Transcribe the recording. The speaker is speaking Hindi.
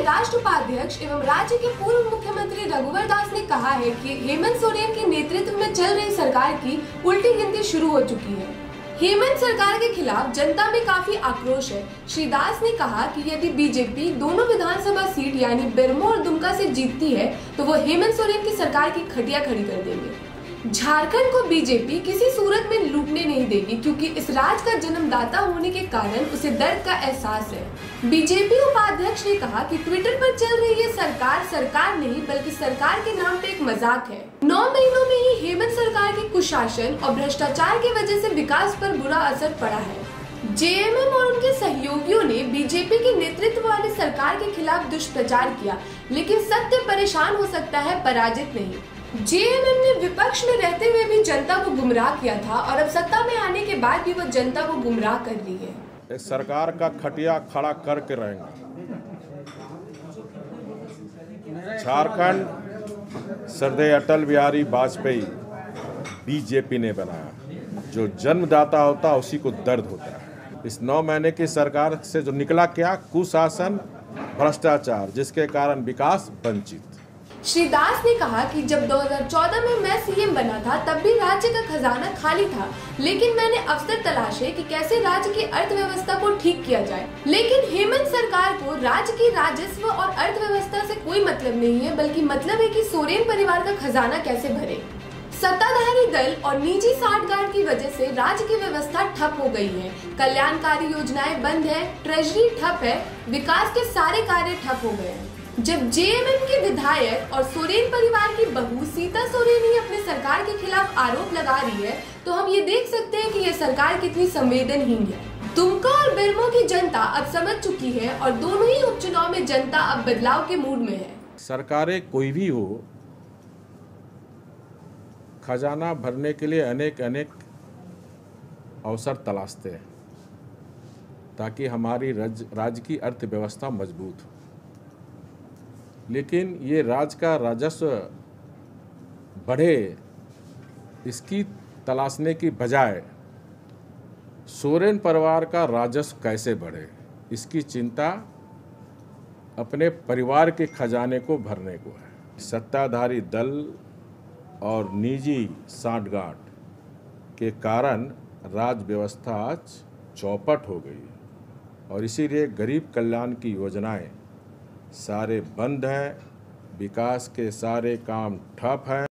राष्ट्र उपाध्यक्ष एवं राज्य के पूर्व मुख्यमंत्री रघुवर दास ने कहा है कि हेमंत सोरेन के नेतृत्व में चल रही सरकार की उल्टी गिनती शुरू हो चुकी है। हेमंत सरकार के खिलाफ जनता में काफी आक्रोश है। श्री दास ने कहा कि यदि बीजेपी दोनों विधानसभा सीट यानी बेरमो और दुमका से जीतती है तो वो हेमंत सोरेन की सरकार की खटिया खड़ी कर देंगे। झारखंड को बीजेपी किसी सूरत में लूटने नहीं देगी, क्योंकि इस राज्य का जन्मदाता होने के कारण उसे दर्द का एहसास है। बीजेपी उपाध्यक्ष ने कहा कि ट्विटर पर चल रही ये सरकार नहीं बल्कि सरकार के नाम पे एक मजाक है। 9 महीनों में ही हेमंत सरकार के कुशासन और भ्रष्टाचार की वजह से विकास पर बुरा असर पड़ा है। जेएमएम और उनके सहयोगियों ने बीजेपी के नेतृत्व वाली सरकार के खिलाफ दुष्प्रचार किया, लेकिन सत्य परेशान हो सकता है, पराजित नहीं। जेएमएम ने विपक्ष में रहते हुए भी जनता को गुमराह किया था और अब सत्ता में आने के बाद भी वो जनता को गुमराह कर रही है। सरकार का खटिया खड़ा करके रहेंगे। झारखंड श्रद्धेय अटल बिहारी वाजपेयी बीजेपी ने बनाया। जो जन्मदाता होता है उसी को दर्द होता है। इस 9 महीने की सरकार से जो निकला क्या? कुशासन, भ्रष्टाचार, जिसके कारण विकास वंचित। श्री दास ने कहा कि जब 2014 में मैं सीएम बना था तब भी राज्य का खजाना खाली था, लेकिन मैंने अवसर तलाशे कि कैसे राज्य की अर्थव्यवस्था को ठीक किया जाए। लेकिन हेमंत सरकार को राज्य की राजस्व और अर्थव्यवस्था से कोई मतलब नहीं है, बल्कि मतलब है कि सोरेन परिवार का खजाना कैसे भरे। सत्ताधारी दल और निजी सांठगांठ की वजह से राज्य की व्यवस्था ठप हो गई है। कल्याणकारी योजनाएं बंद है, ट्रेजरी ठप है, विकास के सारे कार्य ठप हो गए हैं। जब जेएमएम के विधायक और सोरेन परिवार की बहू सीता सोरेन ही अपने सरकार के खिलाफ आरोप लगा रही है, तो हम ये देख सकते हैं कि यह सरकार कितनी संवेदनहीन है। दुमका और बेरमो की जनता अब समझ चुकी है और दोनों ही उपचुनाव में जनता अब बदलाव के मूड में है। सरकारें कोई भी हो, खजाना भरने के लिए अनेक अवसर तलाशते हैं ताकि हमारी राज्य की अर्थव्यवस्था मजबूत हो। लेकिन ये राज्य का राजस्व बढ़े, इसकी तलाशने की बजाय सोरेन परिवार का राजस्व कैसे बढ़े, इसकी चिंता अपने परिवार के खजाने को भरने को है। सत्ताधारी दल और निजी सांठगांठ के कारण राज्य व्यवस्था आज चौपट हो गई है और इसीलिए गरीब कल्याण की योजनाएं सारे बंद हैं, विकास के सारे काम ठप हैं।